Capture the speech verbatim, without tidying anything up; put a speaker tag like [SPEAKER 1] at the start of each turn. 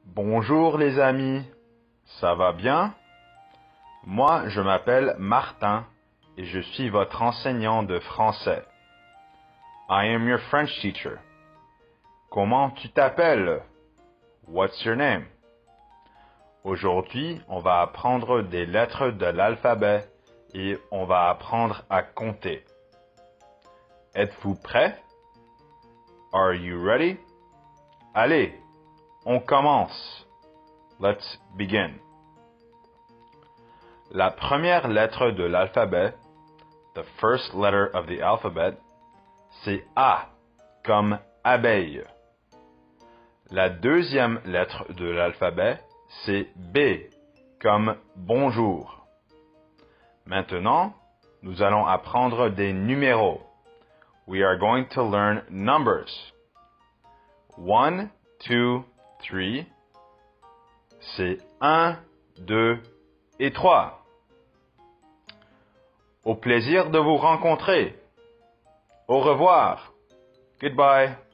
[SPEAKER 1] Bonjour les amis, ça va bien? Moi, je m'appelle Martin et je suis votre enseignant de français. I am your French teacher. Comment tu t'appelles? What's your name? Aujourd'hui, on va apprendre des lettres de l'alphabet et on va apprendre à compter. Êtes-vous prêts? Are you ready? Allez, on commence. Let's begin. La première lettre de l'alphabet, the first letter of the alphabet, c'est A, comme abeille. La deuxième lettre de l'alphabet, c'est B, comme bonjour. Maintenant, nous allons apprendre des numéros. We are going to learn numbers. One, two, three, c'est un, deux et trois. Au plaisir de vous rencontrer. Au revoir. Goodbye.